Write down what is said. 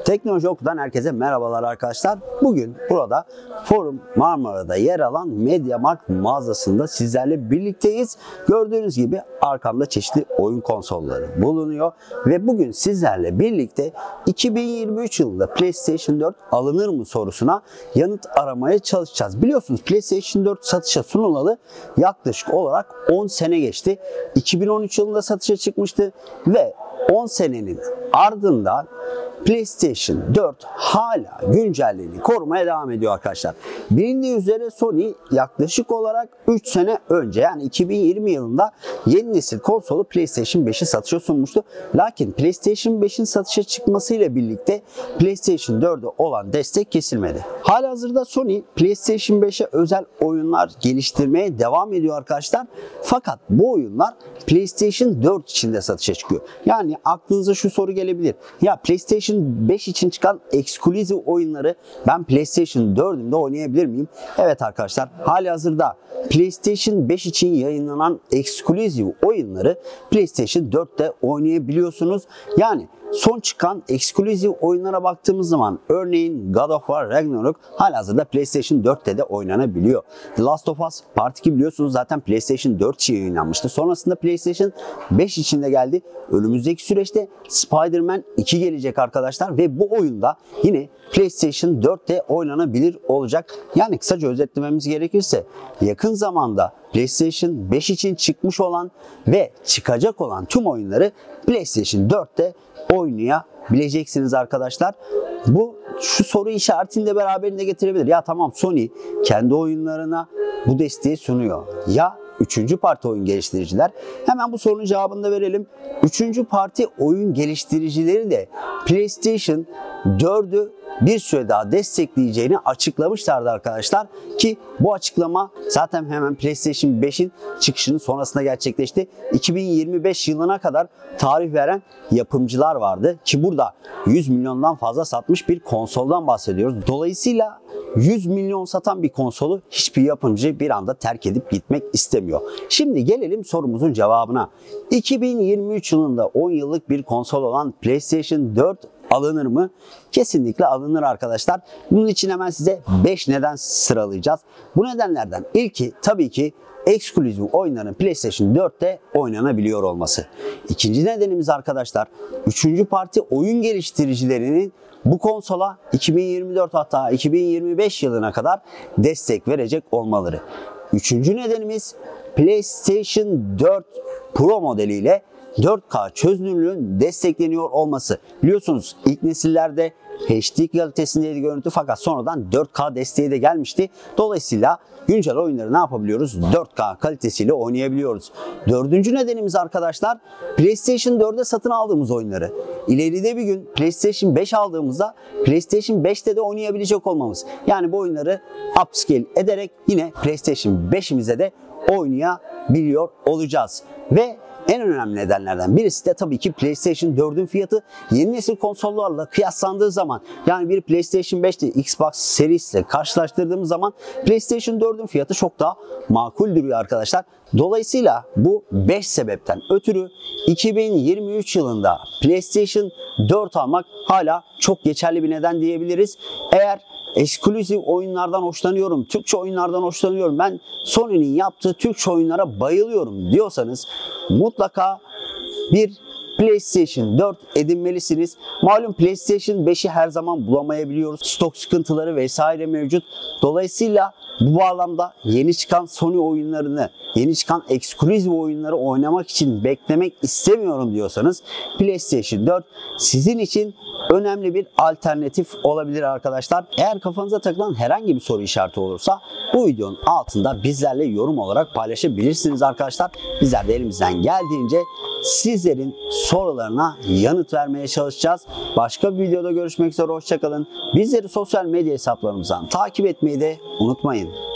Teknoloji Oku'dan herkese merhabalar arkadaşlar. Bugün burada Forum Marmara'da yer alan MediaMarkt mağazasında sizlerle birlikteyiz. Gördüğünüz gibi arkamda çeşitli oyun konsolları bulunuyor ve bugün sizlerle birlikte 2023 yılında PlayStation 4 alınır mı sorusuna yanıt aramaya çalışacağız. Biliyorsunuz PlayStation 4 satışa sunulalı yaklaşık olarak 10 sene geçti. 2013 yılında satışa çıkmıştı ve 10 senenin ardından PlayStation 4 hala güncelliğini korumaya devam ediyor arkadaşlar. Bilindiği üzere Sony yaklaşık olarak 3 sene önce yani 2020 yılında yeni nesil konsolu PlayStation 5'i satışa sunmuştu. Lakin PlayStation 5'in satışa çıkmasıyla birlikte PlayStation 4'e olan destek kesilmedi. Halihazırda Sony PlayStation 5'e özel oyunlar geliştirmeye devam ediyor arkadaşlar. Fakat bu oyunlar PlayStation 4 için de satışa çıkıyor. Yani aklınıza şu soru gelebilir. Ya PlayStation 5 için çıkan eksklusif oyunları ben PlayStation 4'ümde oynayabilir miyim? Evet arkadaşlar, halihazırda PlayStation 5 için yayınlanan eksklusif oyunları PlayStation 4'te oynayabiliyorsunuz. Yani son çıkan eksklusif oyunlara baktığımız zaman örneğin God of War Ragnarok halihazırda PlayStation 4'te de oynanabiliyor. The Last of Us Part 2 biliyorsunuz zaten PlayStation 4 için yayınlanmıştı. Sonrasında PlayStation 5 için de geldi. Önümüzdeki süreçte Spider-Man 2 gelecek arkadaşlar ve bu oyunda yine PlayStation 4'te oynanabilir olacak. Yani kısaca özetlememiz gerekirse yakın zamanda PlayStation 5 için çıkmış olan ve çıkacak olan tüm oyunları PlayStation 4'te oynayabileceksiniz arkadaşlar. Bu şu soru işaretini de beraberinde getirebilir. Ya tamam, Sony kendi oyunlarına bu desteği sunuyor. Ya üçüncü parti oyun geliştiriciler? Hemen bu sorunun cevabını da verelim. Üçüncü parti oyun geliştiricileri de PlayStation 4'ü bir süre daha destekleyeceğini açıklamışlardı arkadaşlar ki bu açıklama zaten hemen PlayStation 5'in çıkışının sonrasında gerçekleşti. 2025 yılına kadar tarih veren yapımcılar vardı ki burada 100 milyondan fazla satmış bir konsoldan bahsediyoruz. Dolayısıyla 100 milyon satan bir konsolu hiçbir yapımcı bir anda terk edip gitmek istemiyor. Şimdi gelelim sorumuzun cevabına. 2023 yılında 10 yıllık bir konsol olan PlayStation 4 alınır mı? Kesinlikle alınır arkadaşlar. Bunun için hemen size 5 neden sıralayacağız. Bu nedenlerden ilki tabii ki eksklusif oyunların PlayStation 4'te oynanabiliyor olması. İkinci nedenimiz arkadaşlar, üçüncü parti oyun geliştiricilerinin bu konsola 2024 hatta 2025 yılına kadar destek verecek olmaları. Üçüncü nedenimiz PlayStation 4 Pro modeliyle 4K çözünürlüğün destekleniyor olması. Biliyorsunuz ilk nesillerde HD kalitesindeydi görüntü fakat sonradan 4K desteği de gelmişti. Dolayısıyla güncel oyunları ne yapabiliyoruz? 4K kalitesiyle oynayabiliyoruz. Dördüncü nedenimiz arkadaşlar, PlayStation 4'e satın aldığımız oyunları ileride bir gün PlayStation 5 aldığımızda PlayStation 5'te de oynayabilecek olmamız. Yani bu oyunları upscale ederek yine PlayStation 5'imize de oynayabiliyor olacağız. Ve en önemli nedenlerden birisi de tabii ki PlayStation 4'ün fiyatı yeni nesil konsollarla kıyaslandığı zaman, yani bir PlayStation 5 ile Xbox Series ile karşılaştırdığımız zaman PlayStation 4'ün fiyatı çok daha makul duruyor arkadaşlar. Dolayısıyla bu 5 sebepten ötürü 2023 yılında PlayStation 4 almak hala çok geçerli bir neden diyebiliriz. Eğer eksklusif oyunlardan hoşlanıyorum, Türkçe oyunlardan hoşlanıyorum, ben Sony'nin yaptığı Türkçe oyunlara bayılıyorum diyorsanız mutlaka bir PlayStation 4 edinmelisiniz. Malum PlayStation 5'i her zaman bulamayabiliyoruz. Stok sıkıntıları vesaire mevcut. Dolayısıyla bu bağlamda yeni çıkan Sony oyunlarını, yeni çıkan eksklusif oyunları oynamak için beklemek istemiyorum diyorsanız PlayStation 4 sizin için önemli bir alternatif olabilir arkadaşlar. Eğer kafanıza takılan herhangi bir soru işareti olursa bu videonun altında bizlerle yorum olarak paylaşabilirsiniz arkadaşlar. Bizler de elimizden geldiğince sizlerin sorularına yanıt vermeye çalışacağız. Başka bir videoda görüşmek üzere, hoşça kalın. Bizleri sosyal medya hesaplarımızdan takip etmeyi de unutmayın.